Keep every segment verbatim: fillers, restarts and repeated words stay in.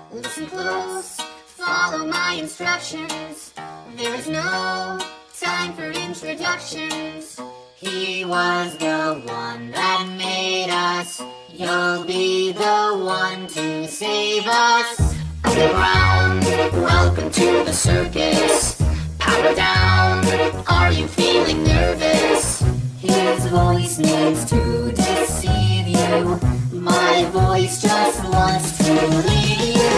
Listen close, follow my instructions. There is no time for introductions. He was the one that made us. You'll be the one to save us. Underground, welcome to the circus. Power down, are you feeling nervous? His voice needs to deceive you. My voice just wants to lead you.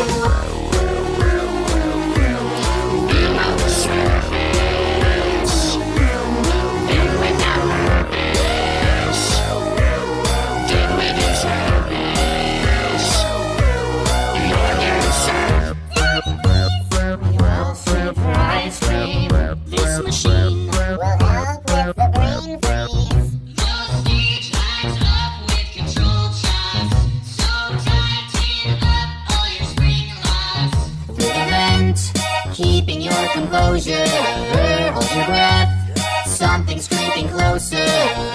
Well, surprise dream. This machine will help with the brain freeze. The stage lights up with control shots. So tighten up all your spring locks. Through the vent, keeping your composure. Hold your breath, something's creeping closer.